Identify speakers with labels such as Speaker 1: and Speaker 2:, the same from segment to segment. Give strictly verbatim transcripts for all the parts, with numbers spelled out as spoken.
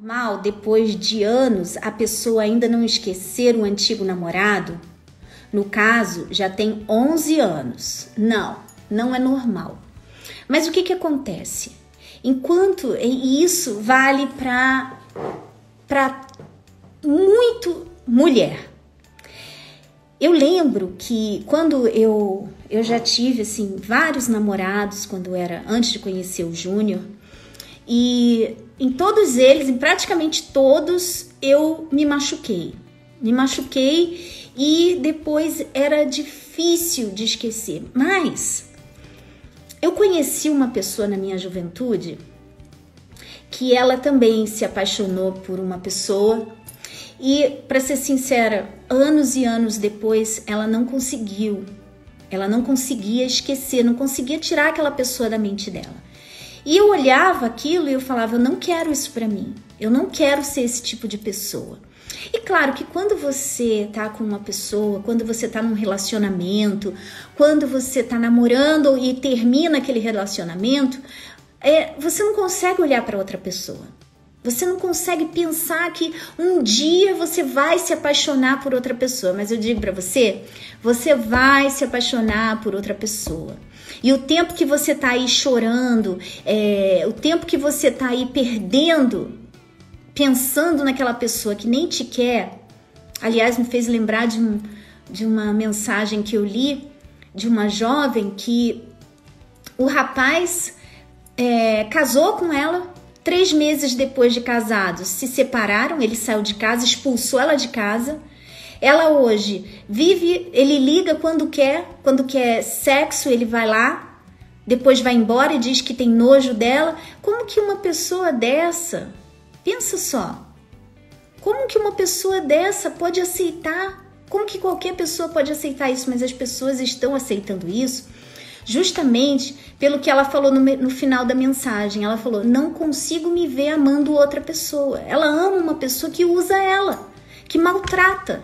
Speaker 1: Mal, depois de anos, a pessoa ainda não esquecer o antigo namorado? No caso, já tem onze anos. Não, não é normal. Mas o que que acontece? Enquanto, e isso vale para para muito mulher. Eu lembro que quando eu eu já tive assim vários namorados quando era antes de conhecer o Júnior, e em todos eles, em praticamente todos, eu me machuquei. Me machuquei e depois era difícil de esquecer. Mas eu conheci uma pessoa na minha juventude que ela também se apaixonou por uma pessoa e, para ser sincera, anos e anos depois ela não conseguiu. Ela não conseguia esquecer, não conseguia tirar aquela pessoa da mente dela. E eu olhava aquilo e eu falava, eu não quero isso pra mim. Eu não quero ser esse tipo de pessoa. E claro que quando você tá com uma pessoa, quando você tá num relacionamento, quando você tá namorando e termina aquele relacionamento, é, você não consegue olhar para outra pessoa. Você não consegue pensar que um dia você vai se apaixonar por outra pessoa. Mas eu digo pra você, você vai se apaixonar por outra pessoa. E o tempo que você tá aí chorando, é, o tempo que você tá aí perdendo, pensando naquela pessoa que nem te quer. Aliás, me fez lembrar de, um, de uma mensagem que eu li de uma jovem que o rapaz é, casou com ela. Três meses depois de casados, se separaram, ele saiu de casa, expulsou ela de casa. Ela hoje vive, ele liga quando quer, quando quer sexo, ele vai lá, depois vai embora e diz que tem nojo dela. Como que uma pessoa dessa, pensa só, como que uma pessoa dessa pode aceitar? Como que qualquer pessoa pode aceitar isso? Mas as pessoas estão aceitando isso justamente pelo que ela falou no, no final da mensagem. Ela falou, não consigo me ver amando outra pessoa. Ela ama uma pessoa que usa ela, que maltrata.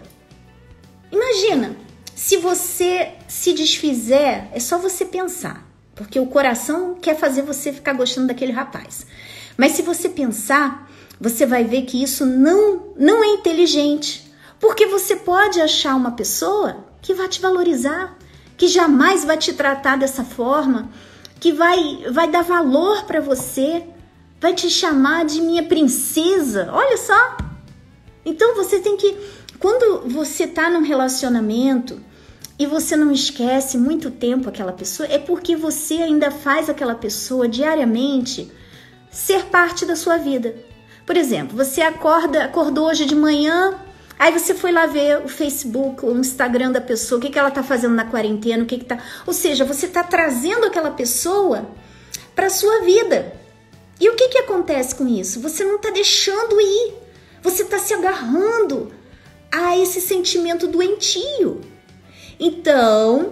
Speaker 1: Imagina, se você se desfizer, é só você pensar, porque o coração quer fazer você ficar gostando daquele rapaz. Mas se você pensar, você vai ver que isso não, não é inteligente, porque você pode achar uma pessoa que vai te valorizar, que jamais vai te tratar dessa forma, que vai, vai dar valor para você, vai te chamar de minha princesa. Olha só! Então você tem que, quando você tá num relacionamento e você não esquece muito tempo aquela pessoa, é porque você ainda faz aquela pessoa diariamente ser parte da sua vida. Por exemplo, você acorda, acordou hoje de manhã, aí você foi lá ver o Facebook, o Instagram da pessoa, o que, que ela tá fazendo na quarentena, o que que tá... Ou seja, você tá trazendo aquela pessoa pra sua vida. E o que que acontece com isso? Você não tá deixando ir. Você tá se agarrando a esse sentimento doentio. Então,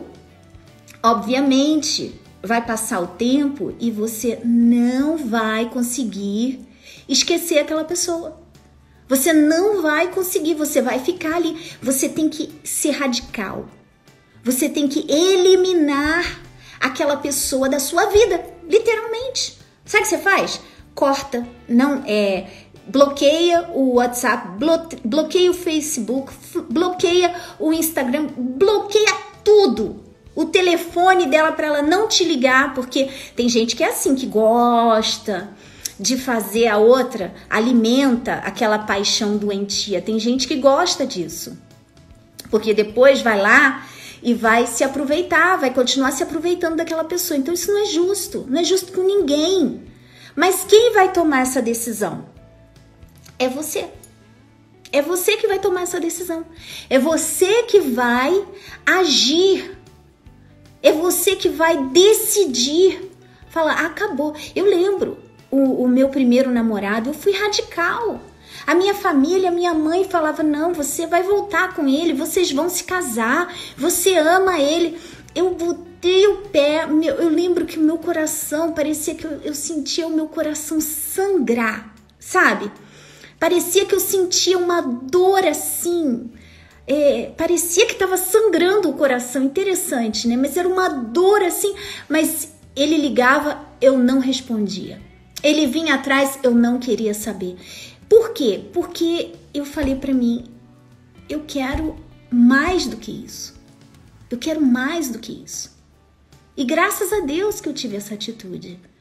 Speaker 1: obviamente, vai passar o tempo e você não vai conseguir esquecer aquela pessoa. Você não vai conseguir, você vai ficar ali. Você tem que ser radical. Você tem que eliminar aquela pessoa da sua vida, literalmente. Sabe o que você faz? Corta, não é, bloqueia o WhatsApp, blo- bloqueia o Facebook, f- bloqueia o Instagram, bloqueia tudo. O telefone dela para ela não te ligar, porque tem gente que é assim, que gosta de fazer a outra, alimenta aquela paixão doentia. Tem gente que gosta disso, porque depois vai lá e vai se aproveitar, vai continuar se aproveitando daquela pessoa. Então isso não é justo, não é justo com ninguém. Mas quem vai tomar essa decisão? É você. É você que vai tomar essa decisão. É você que vai agir. É você que vai decidir. Falar, acabou. Eu lembro, o, o meu primeiro namorado, eu fui radical. A minha família, a minha mãe falava, não, você vai voltar com ele, vocês vão se casar, você ama ele. Eu botei o pé, meu, eu lembro que o meu coração, parecia que eu, eu sentia o meu coração sangrar, sabe? Parecia que eu sentia uma dor assim, é, parecia que estava sangrando o coração, interessante, né? Mas era uma dor assim, mas ele ligava, eu não respondia. Ele vinha atrás, eu não queria saber. Por quê? Porque eu falei para mim, eu quero mais do que isso. Eu quero mais do que isso. E graças a Deus que eu tive essa atitude.